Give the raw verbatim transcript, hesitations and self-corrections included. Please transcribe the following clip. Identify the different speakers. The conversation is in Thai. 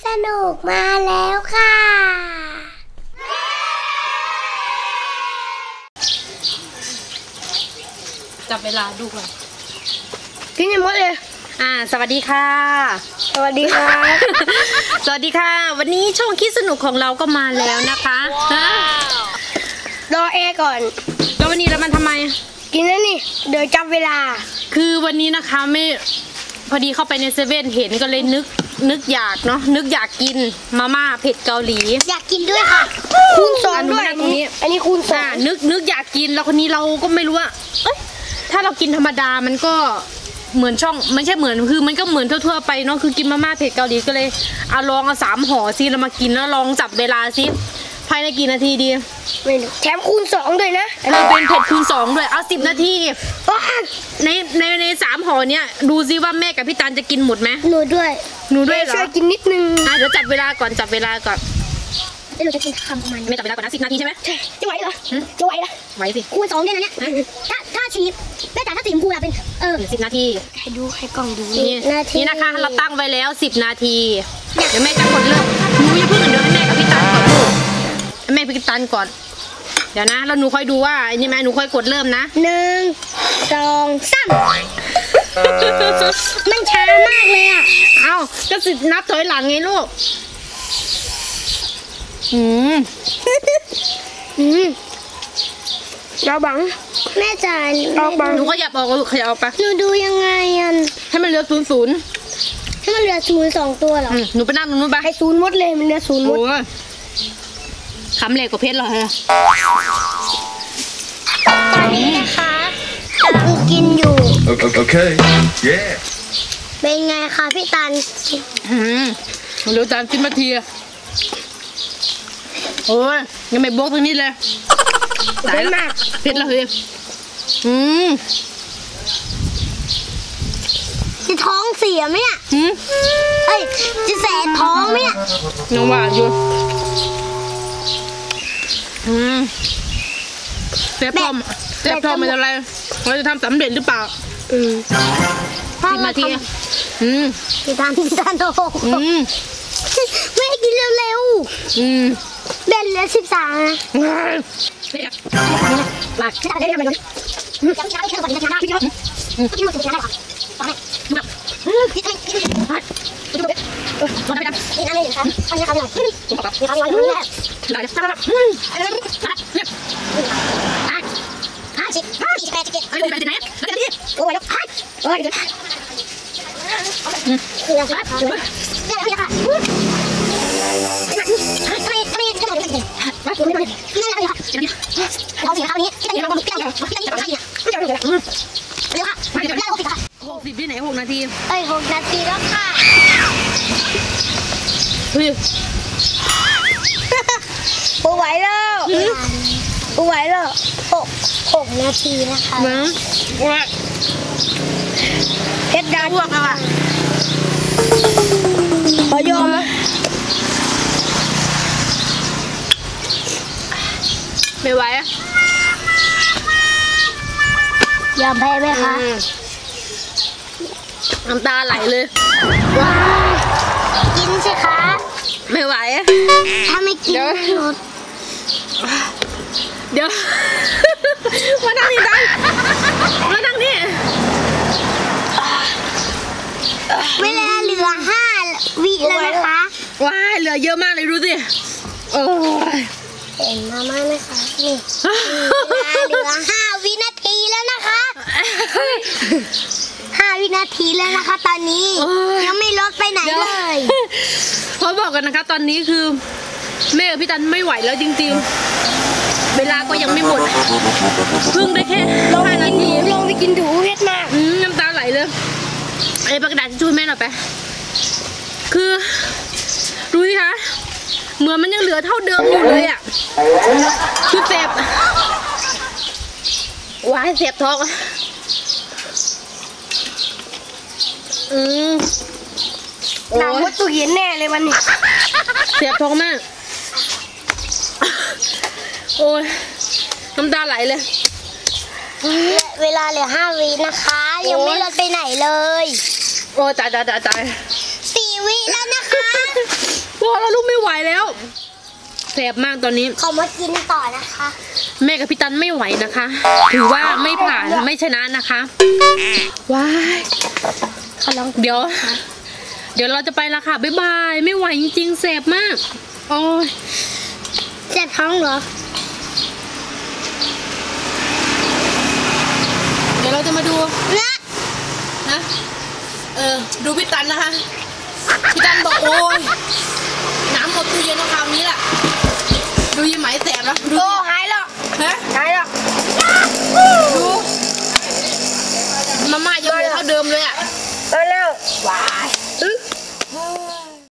Speaker 1: นุกมาแล้วค่ะ
Speaker 2: จับเวลาดูก่อน
Speaker 1: กินยังหมดเลย
Speaker 2: อ่าสวัสดีค่ะ
Speaker 1: สวัสดีค่ะ
Speaker 2: สวัสดีค่ะวันนี้ช่องคิดสนุกของเราก็มาแล้วนะคะ
Speaker 1: รอเอก่อน
Speaker 2: แล้ววันนี้เรามันทำไม
Speaker 1: กินแล้วนี่เดี๋ยวจับเวลา
Speaker 2: คือวันนี้นะคะไม่พอดีเข้าไปในเซเว่นเห็นก็เลยนึกนึกอยากเนาะนึกอยากกินมาม่าเผ็ดเกาหลี
Speaker 1: อยากกินด้วยค่ะคูณสองด้วยตรงนี้อันนี้คูณสอง
Speaker 2: นึกนึกอยากกินแล้วคนนี้เราก็ไม่รู้ว่าเอ้ยถ้าเรากินธรรมดามันก็เหมือนช่องไม่ใช่เหมือนคือมันก็เหมือนทั่วๆไปเนาะคือกินมาม่าเผ็ดเกาหลีก็เลยเอาลองเอาสามห่อซิแล้วมากินแล้วลองจับเวลาซิภายในกี่นาทีดี
Speaker 1: ไม่รู้แถมคูณสองด้วยนะ
Speaker 2: เออเป็นเผ็ดคูณสองด้วยเอาสิบนาทีในในในสามห่อเนี้ยดูซิว่าแม่กับพี่ตันจะกินหมดไหม
Speaker 1: หนูด้วย
Speaker 2: หนูด้วยเหรอ
Speaker 1: ช่วยกินนิดนึง
Speaker 2: อ่ะเดี๋ยวจับเวลาก่อนจับเวลาก่อน
Speaker 1: หนูจะกินคำประมาณ
Speaker 2: ไม่จับเวลาก่อนนะสิบนาทีใช่ไหม
Speaker 1: ใช่จะไหวเหรอจะไหวเหรอ
Speaker 2: ไหวสิ
Speaker 1: คูณสองเนี่ยนะเนี่ยถ้าถ้าชีสแม่แต่ถ้าสีชมพูอะเป็นเออ
Speaker 2: สิบนาที
Speaker 1: ให้ดูให้กล้องดู
Speaker 2: นี่นี่นะคะเราตั้งไว้แล้วสิบนาทีเดี๋ยวแม่จะกดเริ่มหนูอย่าเพิ่งเดี๋ยวให้แม่กับพี่ตันก่อนลูกให้แม่พี่ตันก่อนเดี๋ยวนะแล้วหนูค่อยดูว่าอันนี้แม่หนูค่อยกดเริ่มนะ
Speaker 1: หนึ่งสองสามมันช้ามากเลยอ่ะ
Speaker 2: เอ้าก็สินับถอยหลังไงลูกอืม
Speaker 1: อืมเราบังแม่จ๋า
Speaker 2: เราบังหนูก็หยับออกลูกขยับออกไป
Speaker 1: หนูดูยังไงอัน
Speaker 2: ให้มันเหลือศูนย์ศูนย์
Speaker 1: ให้มันเหลือศูนย์สองตัวเหรอ
Speaker 2: หนูไปนั่งตรงนู้นไป
Speaker 1: ให้ศูนย์หมดเลยมันเหลือศูนย์หมด
Speaker 2: คำเล็กกว่าเพชรเหรอฮะ
Speaker 1: ตอนนี้นะคะกำลังกินอยู่
Speaker 3: โอเคเย้
Speaker 1: เป็นไงคะพี่ตัน
Speaker 2: อืมเร็วตามสิบนาทีโอ้ยยังไม่บวกตรงนี้เลยตายมากเพชรเลยอืม
Speaker 1: จะท้องเสียไหมเนี่ย
Speaker 2: อืม
Speaker 1: เอ้ยจะแสบท้องไหมเนี่ย
Speaker 2: ยังว่าอยู่อืมเซฟทอมเซฟทอมเป็นอะไรเราจะทำสำเร็จหรือเปล่า
Speaker 1: อืม
Speaker 2: สิบนาทีอืม
Speaker 1: พี่ตันพี่ตันโต
Speaker 2: อืม
Speaker 1: ไม่ให้กินเร็ว
Speaker 2: ๆอืม
Speaker 1: เบนเหลือสิบสามนะ
Speaker 2: หลักได้ไหมจ๊ะ
Speaker 1: ยังช้าไม่เท่ากันนะพี่จ๊ะกินหมดสิบนาทีได้หรอต่อไปพี่ตันพี่ตัน
Speaker 2: มาไปกัน
Speaker 1: นี่อะไรครับอันนี้ครับหน่อยนี่ครับหน่อยนี่แหละ
Speaker 2: ได้จ้ะ
Speaker 1: ห้าสิบห้าสิบแปดสิบเจ็ด
Speaker 2: ไอ้แปดสิบไหนแล้วกันดิ
Speaker 1: โอ้ยแล้วโอ้ยเดี๋ยวคืออะไรครับเดี๋ยวเดี๋ยวค่ะทำไมทำไมทำไมทำไมทำไมมาดูนี่นี่อะไรครับเราสิครับนี้ที่นี่เราบอกที่นี่ที่นี่เราที่นี่เดี๋ยวเดี๋ยวเดี๋ยวค่ะเดี๋ยวเราสิค่ะ
Speaker 2: หกสิบที่ไหนหกนาที
Speaker 1: เอ้ยหกนาทีแล้วค่ะ
Speaker 2: เฮ้ย
Speaker 1: ปูไหวแล้วปูไหวแล้วหกหกนาทีนะคะเพชรดาอ้วกอะขอยอมนะ
Speaker 2: ไม่ไหวอะ
Speaker 1: ยอมแพ้ไหมคะ
Speaker 2: น้ำตาไหลเลย
Speaker 1: กินสิคะ
Speaker 2: ไม่ไหว
Speaker 1: ถ้าไม่กิน
Speaker 2: เดี๋ยวมานั่งนี่กันมานั่งนี่
Speaker 1: เวลาเหลือห้าวิแล้วนะคะ
Speaker 2: ว้ายเหลือเยอะมากเลยดูสิโอ้ย
Speaker 1: เห็นมาม่าไหมคะนี่เวลาเหลือห้าวินาทีแล้วนะคะห้าวินาทีแล้วนะคะตอนนี้ยังไม่ลดไปไหนเลย
Speaker 2: เขาบอกกันนะคะตอนนี้คือแม่กับพี่ตันไม่ไหวแล้วจริงๆเวลาก็ยังไม่หมดเพิ่งได้แค่ห้านาที
Speaker 1: ลงไปกินดูเผ็ดมาก
Speaker 2: น้ำตาไหลเลยไอ้ปากกาจะช่วยแม่หน่อยไปคือรู้สิคะเหมือนมันยังเหลือเท่าเดิมอยู่เลยอ่ะคือเสพว้ายเสพท้องอืม
Speaker 1: หนังวัตถุเย็นแน่เลยวันนี้
Speaker 2: เสพท้องมากโอ้ยน้ำตาไหลเลย
Speaker 1: เวลาเหลือห้าวินะคะยังไม่ลดไปไหนเลย
Speaker 2: โอ้ตายตายตายตาย
Speaker 1: สี่วิแล้วนะคะ
Speaker 2: พอแล้วลูกไม่ไหวแล้วแสบมากตอนนี้
Speaker 1: เขามากินต่อนะคะ
Speaker 2: แม่กับพี่ตันไม่ไหวนะคะถือว่าไม่ผ่านไม่ชนะนะคะว้ายเดี๋ยว เดี๋ยวเราจะไปละค่ะบ๊ายบายไม่ไหวจริงๆแสบมากโอ้ย
Speaker 1: เจ็บท้องเหรอ
Speaker 2: เดี๋ยวเราจะมาดู
Speaker 1: นะ
Speaker 2: นะเออดูพี่ตันนะคะพี่ตันบอกโอ้ยน้ำหมดตู้เย็นคราวนี้แหละ